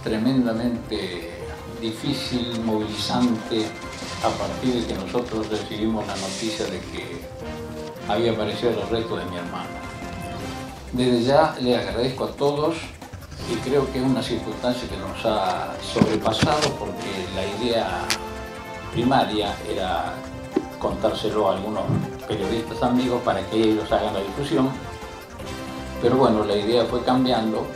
tremendamente difícil, movilizante, a partir de que nosotros recibimos la noticia de que había aparecido los restos de mi hermano. Desde ya le agradezco a todos y creo que es una circunstancia que nos ha sobrepasado, porque la idea primaria era contárselo a algunos periodistas amigos para que ellos hagan la difusión, pero bueno, la idea fue cambiando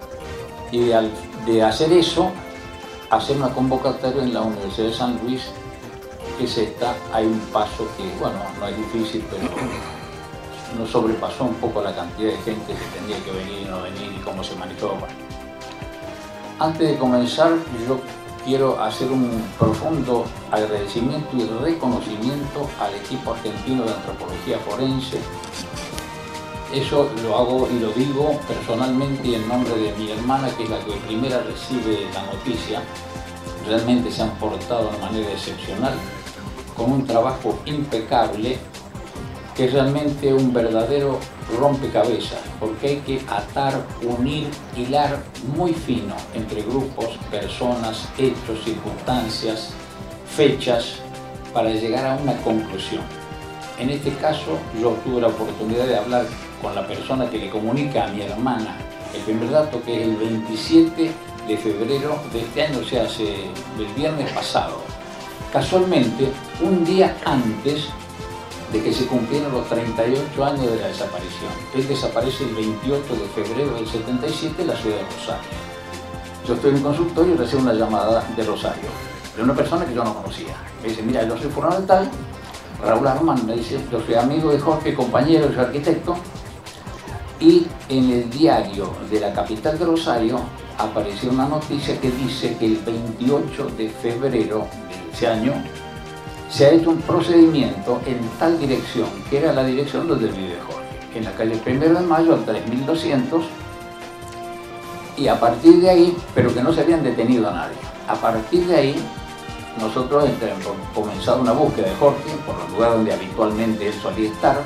y de hacer eso, hacer una convocatoria en la Universidad de San Luis, que es esta. Hay un paso que, bueno, no es difícil, pero nos sobrepasó un poco la cantidad de gente que tenía que venir y no venir y cómo se manejó. Antes de comenzar, yo quiero hacer un profundo agradecimiento y reconocimiento al equipo argentino de antropología forense. Eso lo hago y lo digo personalmente y en nombre de mi hermana, que es la que primera recibe la noticia. Realmente se han portado de manera excepcional, con un trabajo impecable, que es realmente un verdadero rompecabezas, porque hay que atar, unir, hilar muy fino entre grupos, personas, hechos, circunstancias, fechas, para llegar a una conclusión. En este caso, yo tuve la oportunidad de hablar con la persona que le comunica a mi hermana el primer dato, que es el 27 de febrero de este año, o sea, el viernes pasado. Casualmente, un día antes de que se cumplieron los 38 años de la desaparición. Él desaparece el 28 de febrero del 77 en la ciudad de Rosario. Yo estoy en un consultorio y recibo una llamada de Rosario, de una persona que yo no conocía. Me dice: mira, yo soy fulano de tal, Raúl Armán, me dice, yo soy amigo de Jorge, compañero, soy arquitecto, y en el diario de la capital de Rosario apareció una noticia que dice que el 28 de febrero de ese año se ha hecho un procedimiento en tal dirección, que era la dirección donde vive Jorge, en la calle 1 de Mayo, al 3200, y a partir de ahí, pero que no se habían detenido a nadie, a partir de ahí nosotros hemos comenzado una búsqueda de Jorge por el lugar donde habitualmente él solía estar,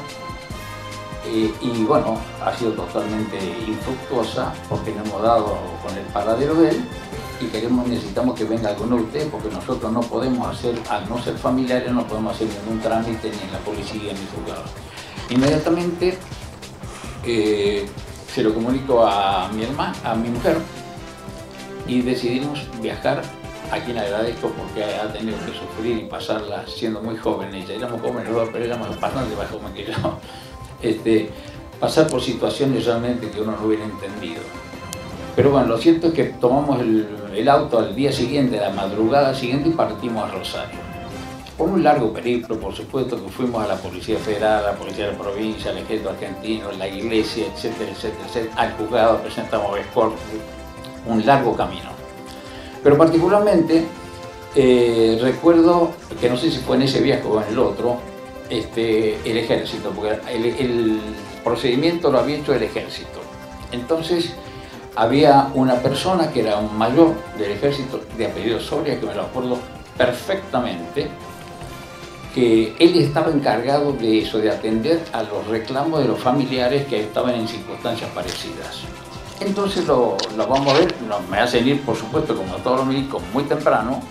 y bueno, ha sido totalmente infructuosa, porque no hemos dado con el paradero de él, y necesitamos que venga alguno de ustedes, porque nosotros no podemos hacer, al no ser familiares, no podemos hacer ningún trámite ni en la policía ni en juzgado. Inmediatamente se lo comunico a mi hermana, a mi mujer, y decidimos viajar, a quien agradezco porque ha tenido que sufrir y pasarla siendo muy joven. Ella éramos jóvenes, pero éramos bastante más jóvenes que yo. Pasar por situaciones realmente que uno no hubiera entendido. Pero bueno, lo cierto es que tomamos el auto al día siguiente, a la madrugada siguiente, y partimos a Rosario. Por un largo periplo, por supuesto, que fuimos a la Policía Federal, a la Policía de la Provincia, al Ejército Argentino, a la Iglesia, etcétera, etcétera, etcétera. Al juzgado presentamos escorte, un largo camino. Pero particularmente recuerdo que, no sé si fue en ese viaje o en el otro, el ejército, porque el procedimiento lo había hecho el ejército. Entonces, había una persona que era un mayor del ejército de apellido Soria, que me lo acuerdo perfectamente, que él estaba encargado de eso, de atender a los reclamos de los familiares que estaban en circunstancias parecidas. Entonces lo vamos a ver, me hacen ir, por supuesto, como a todos los médicos, muy temprano,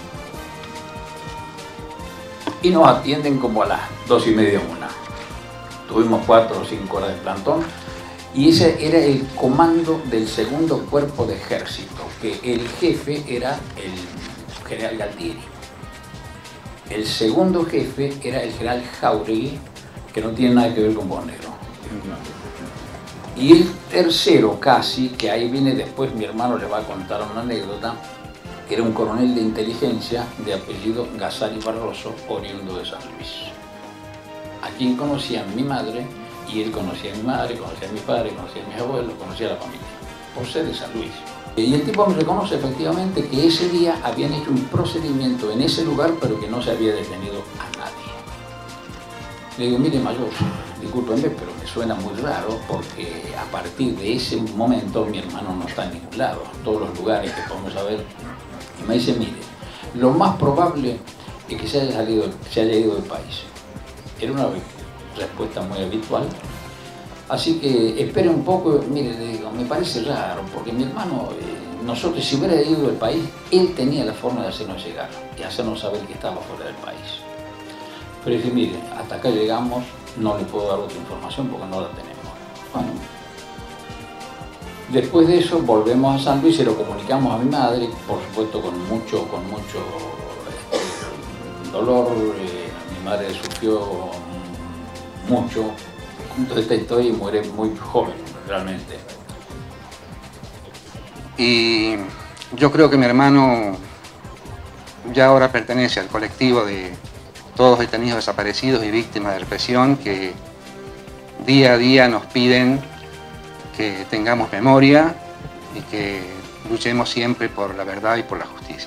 y nos atienden como a las 2:30, 1. Tuvimos 4 o 5 horas de plantón. Y ese era el comando del segundo cuerpo de ejército, que el jefe era el general Galtieri. El segundo jefe era el general Jauregui, que no tiene nada que ver con Bonero. Y el tercero, casi, que ahí viene después, mi hermano le va a contar una anécdota, que era un coronel de inteligencia de apellido Gasari Barroso, oriundo de San Luis, a quien conocía mi madre. Y él conocía a mi madre, conocía a mi padre, conocía a mis abuelos, conocía a la familia, por ser de San Luis. Y el tipo me reconoce efectivamente que ese día habían hecho un procedimiento en ese lugar, pero que no se había detenido a nadie. Le digo: mire, mayor, discúlpenme, pero me suena muy raro, porque a partir de ese momento mi hermano no está en ningún lado, todos los lugares que podemos saber. Y me dice: mire, lo más probable es que se haya ido del país. Era una respuesta muy habitual, así que espere un poco. Mire, le digo, me parece raro, porque mi hermano nosotros, si hubiera ido del país, él tenía la forma de hacernos llegar y hacernos saber que estaba fuera del país. Pero dije, mire, hasta acá llegamos, no le puedo dar otra información porque no la tenemos. Bueno, después de eso volvemos a San Luis y se lo comunicamos a mi madre, por supuesto con mucho dolor. Mi madre sufrió mucho, y muere muy joven, realmente. Y yo creo que mi hermano ya ahora pertenece al colectivo de todos detenidos desaparecidos y víctimas de represión que día a día nos piden que tengamos memoria y que luchemos siempre por la verdad y por la justicia.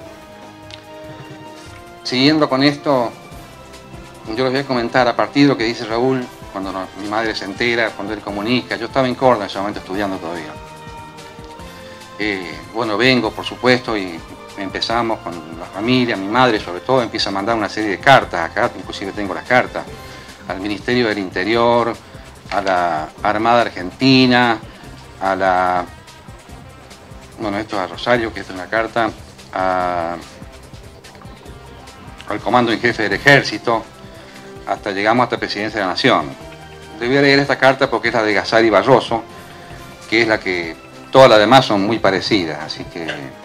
Siguiendo con esto, yo les voy a comentar a partir de lo que dice Raúl, cuando mi madre se entera, cuando él comunica. Yo estaba en Córdoba en ese momento estudiando todavía. Bueno, vengo, por supuesto, y empezamos con la familia, mi madre sobre todo, empieza a mandar una serie de cartas, acá inclusive tengo las cartas, al Ministerio del Interior, a la Armada Argentina, a la... Bueno, esto es a Rosario, que esta es una carta, al Comando en Jefe del Ejército, hasta llegamos hasta Presidencia de la Nación. Le voy a leer esta carta porque es la de Gasari Barroso, que es la que... Todas las demás son muy parecidas, así que...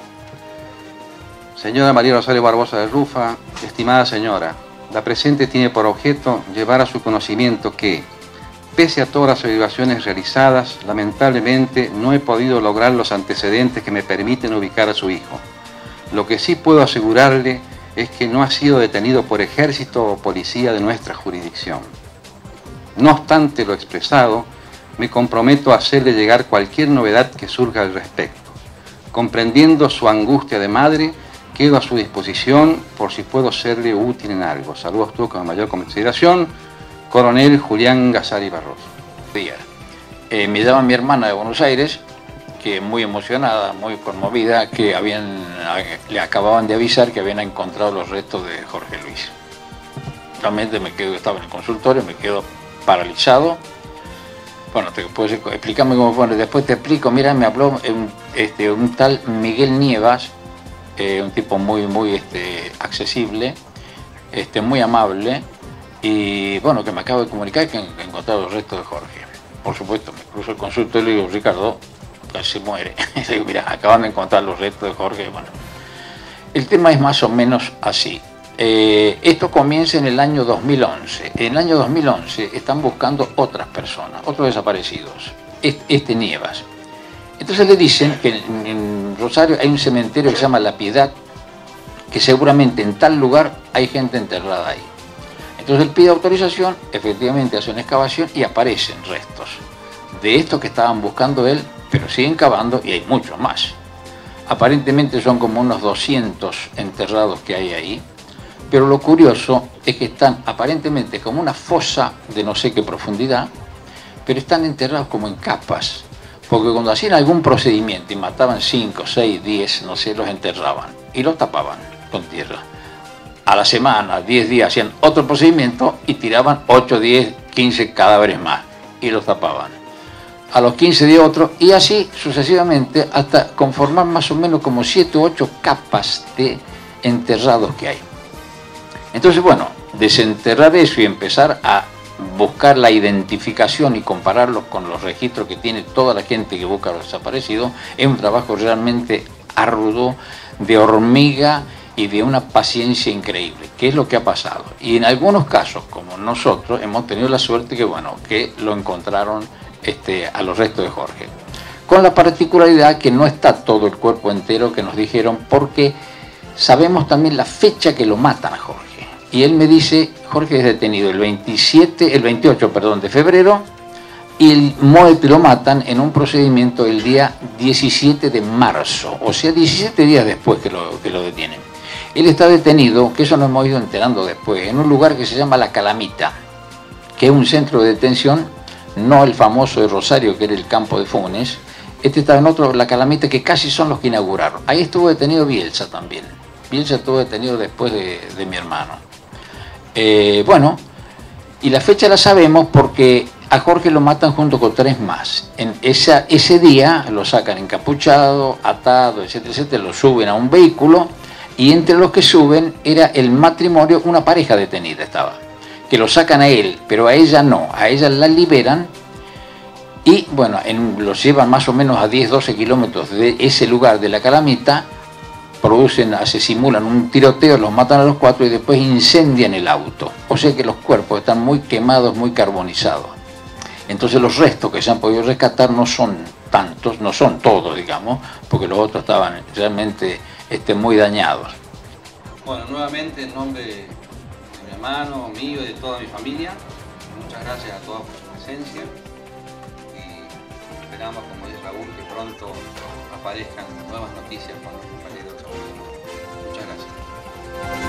Señora María Rosario Barbosa de Rufa, estimada señora, la presente tiene por objeto llevar a su conocimiento que, pese a todas las averiguaciones realizadas, lamentablemente no he podido lograr los antecedentes que me permiten ubicar a su hijo. Lo que sí puedo asegurarle es que no ha sido detenido por ejército o policía de nuestra jurisdicción. No obstante lo expresado, me comprometo a hacerle llegar cualquier novedad que surja al respecto. Comprendiendo su angustia de madre, quedo a su disposición por si puedo serle útil en algo. Saludos tú con mayor consideración, Coronel Julián Gasari Barroso. Me llama mi hermana de Buenos Aires, que muy emocionada, muy conmovida, que le acababan de avisar que habían encontrado los restos de Jorge Luis. Realmente estaba en el consultorio, me quedo paralizado. Bueno, te puedo decir, explícame cómo fue, después te explico. Mira, me habló un tal Miguel Nievas, un tipo muy accesible, muy amable, y bueno, que me acabo de comunicar que he encontrado los restos de Jorge. Por supuesto, me cruzo el consultorio y le digo, Ricardo, casi muere. Y le digo, mira, acaban de encontrar los restos de Jorge. Bueno, el tema es más o menos así. Esto comienza en el año 2011. En el año 2011 están buscando otras personas, otros desaparecidos, Nievas. Entonces le dicen que en Rosario hay un cementerio que se llama La Piedad, que seguramente en tal lugar hay gente enterrada ahí. Entonces él pide autorización, efectivamente hace una excavación y aparecen restos de estos que estaban buscando él, pero siguen cavando y hay muchos más. Aparentemente son como unos 200 enterrados que hay ahí. Pero lo curioso es que están aparentemente como una fosa de no sé qué profundidad, pero están enterrados como en capas, porque cuando hacían algún procedimiento y mataban 5, 6, 10, no sé, los enterraban y los tapaban con tierra. A la semana, 10 días, hacían otro procedimiento y tiraban 8, 10, 15 cadáveres más y los tapaban. A los 15 días otro, y así sucesivamente hasta conformar más o menos como 7 u 8 capas de enterrados que hay. Entonces, bueno, desenterrar eso y empezar a buscar la identificación y compararlos con los registros que tiene toda la gente que busca a los desaparecidos es un trabajo realmente arduo, de hormiga y de una paciencia increíble, que es lo que ha pasado. Y en algunos casos, como nosotros, hemos tenido la suerte que, bueno, que lo encontraron a los restos de Jorge. Con la particularidad que no está todo el cuerpo entero que nos dijeron, porque sabemos también la fecha que lo matan a Jorge. Y él me dice, Jorge es detenido el 28 de febrero y lo matan en un procedimiento el día 17 de marzo, o sea, 17 días después que lo detienen. Él está detenido, que eso nos hemos ido enterando después, en un lugar que se llama La Calamita, que es un centro de detención, no el famoso de Rosario, que era el campo de Funes. Está en otro, La Calamita, que casi son los que inauguraron. Ahí estuvo detenido Bielsa también. Bielsa estuvo detenido después de mi hermano. Bueno, y la fecha la sabemos porque A Jorge lo matan junto con 3 más. Ese día lo sacan encapuchado, atado, etcétera, etcétera, lo suben a un vehículo y entre los que suben era el matrimonio, una pareja detenida estaba, que lo sacan a él, pero a ella no, a ella la liberan y bueno, los llevan más o menos a 10-12 kilómetros de ese lugar de la Calamita, simulan un tiroteo, los matan a los 4 y después incendian el auto. O sea que los cuerpos están muy quemados, muy carbonizados. Entonces los restos que se han podido rescatar no son tantos, no son todos, digamos, porque los otros estaban realmente muy dañados. Bueno, nuevamente en nombre de mi hermano, mío y de toda mi familia, muchas gracias a todos por su presencia y esperamos, como dice Raúl, que pronto aparezcan nuevas noticias con los compañeros. Muchas gracias.